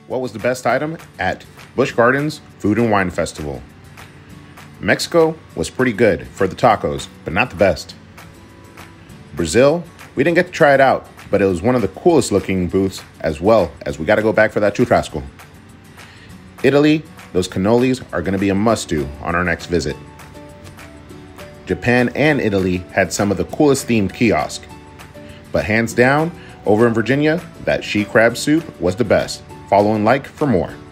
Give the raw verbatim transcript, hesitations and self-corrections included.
What was the best item at Busch Gardens Food and Wine Festival? Mexico was pretty good for the tacos, but not the best. Brazil, we didn't get to try it out, but it was one of the coolest looking booths, as well as we got to go back for that churrasco. Italy, those cannolis are going to be a must-do on our next visit. Japan and Italy had some of the coolest themed kiosks, but hands down, over in Virginia, that she crab soup was the best. Follow and like for more.